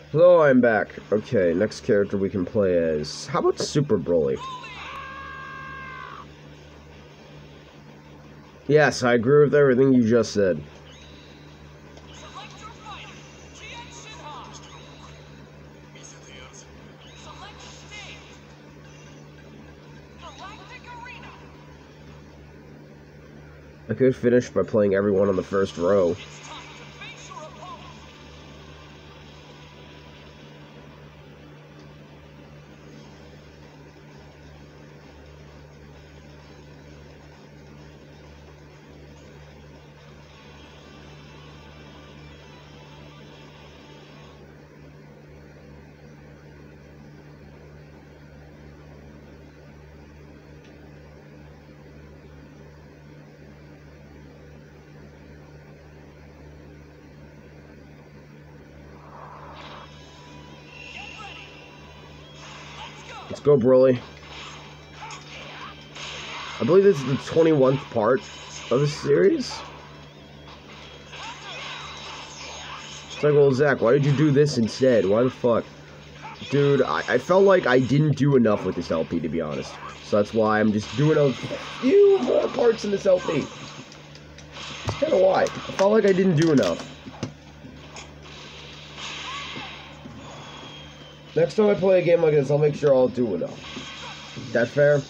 Hello, I'm back. Okay, next character we can play as... How about Super Broly? Yes, I agree with everything you just said. I could finish by playing everyone on the first row. Let's go, Broly. I believe this is the 21st part of the series. It's like, well, Zach, why did you do this instead? Why the fuck? Dude, I felt like I didn't do enough with this LP, to be honest. So that's why I'm just doing a few more parts in this LP. That's kind of why. I felt like I didn't do enough. Next time I play a game like this, I'll make sure I'll do enough. That fair?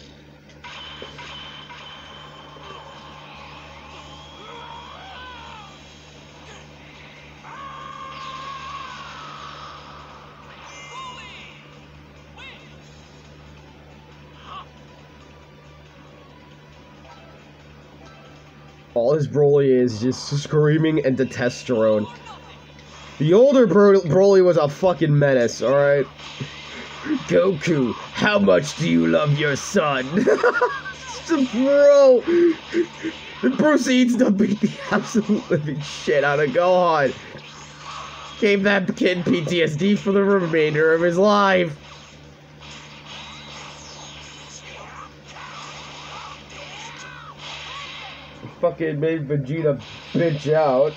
All his Broly is just screaming and testosterone. The older Broly was a fucking menace, alright? Goku, how much do you love your son? Bro! The proceeds to beat the absolute living shit out of Gohan. Gave that kid PTSD for the remainder of his life. Fucking made Vegeta bitch out.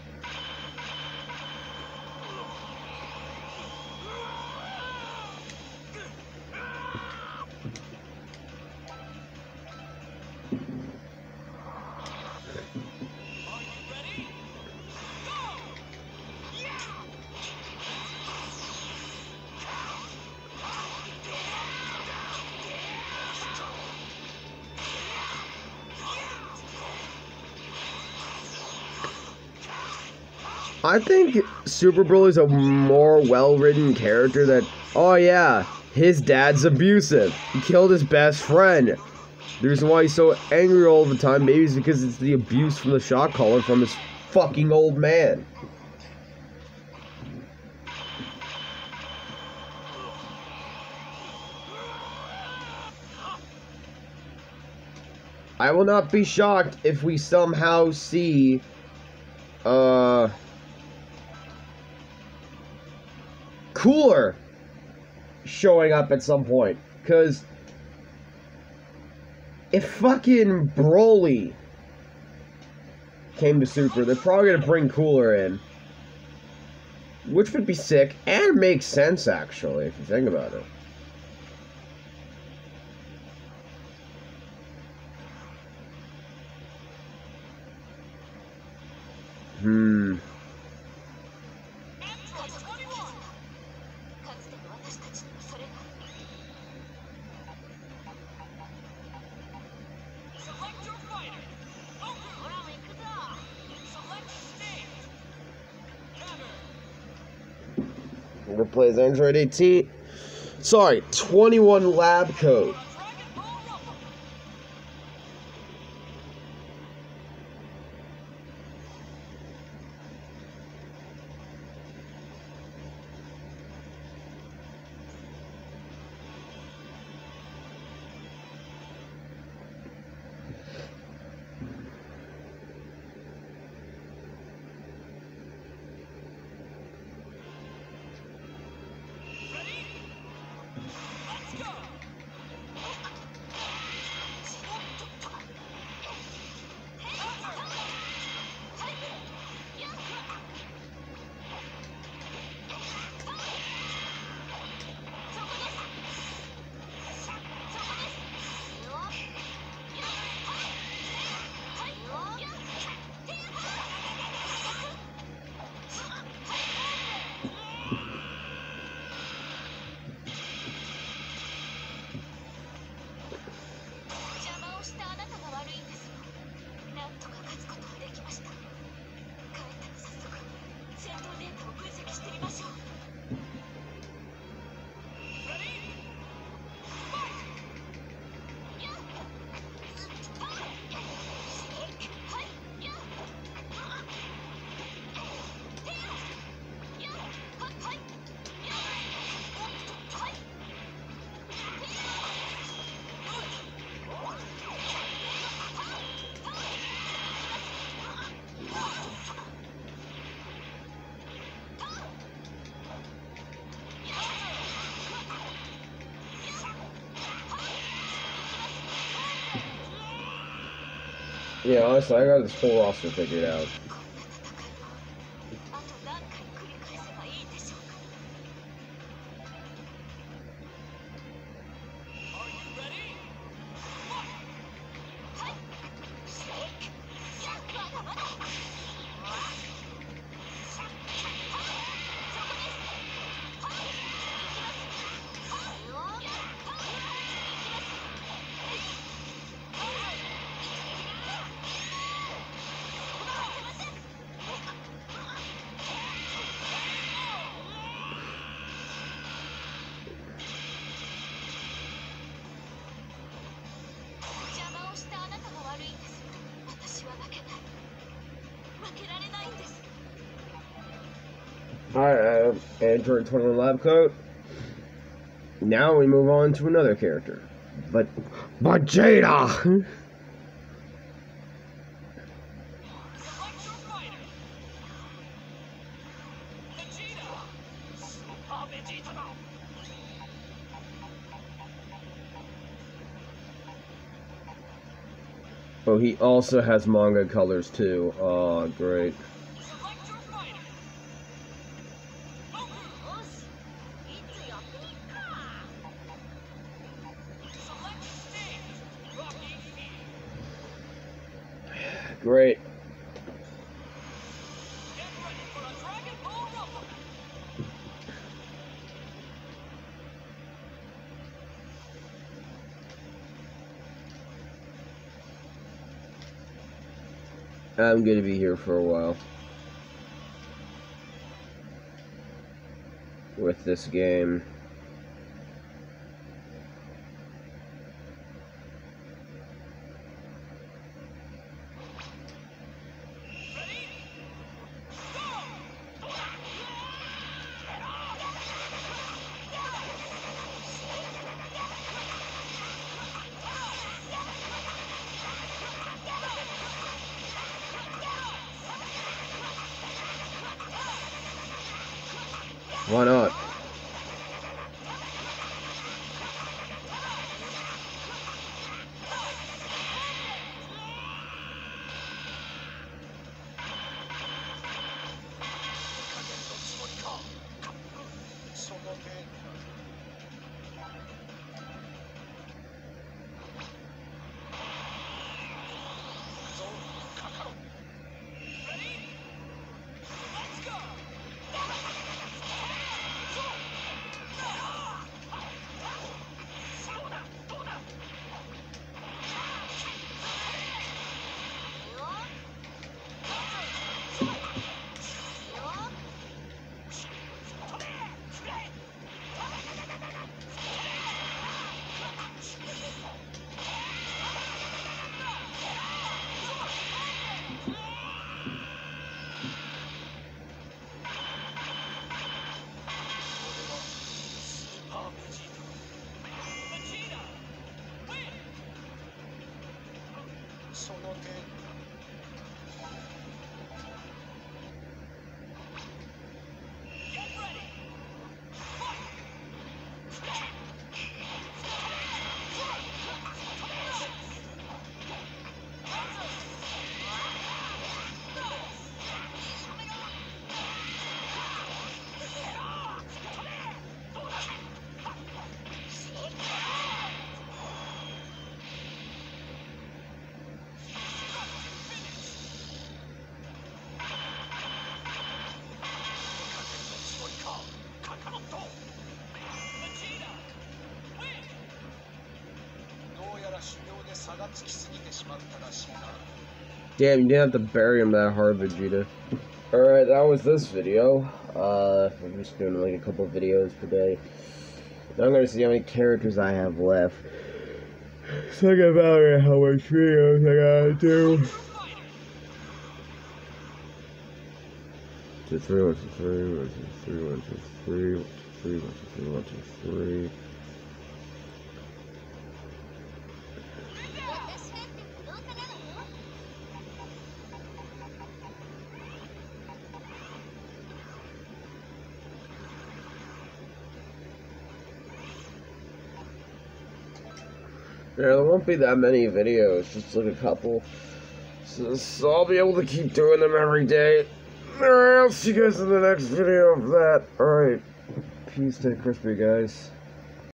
I think Super Broly's a more well-written character that, oh yeah, his dad's abusive. He killed his best friend. The reason why he's so angry all the time, maybe is because it's the abuse from the shock collar from his fucking old man. I will not be shocked if we somehow see, Cooler showing up at some point, because if fucking Broly came to Super, they're probably gonna bring Cooler in, which would be sick and make sense actually if you think about it. We'll play as Android 18. Sorry, 21 lab code. Yeah, honestly, I got this whole roster figured out. あと何回繰り返せばいいんでしょうか。はい。まだまだ。邪魔をしたあなたが悪いんです。私は負けない。負けられないんです。 Alright, I have Android 21 lab coat. Now we move on to another character. But Vegeta! Oh, he also has manga colors too. Oh, great. Great. I'm gonna be here for a while with this game. Why not? Damn, you didn't have to bury him that hard, Vegeta. Alright, that was this video. I'm just doing like a couple videos today. Now I'm gonna see how many characters I have left. So I can evaluate how much videos I gotta do. 1, 2, 3, 1, 2, 3, 1, 2, 3, 1, 2, 3, 1, 2, 3, 1, 2, 3, 1, 2, 3. There won't be that many videos, just like a couple. So I'll be able to keep doing them every day. Alright, I'll see you guys in the next video of that. Alright. Peace, stay crispy, guys.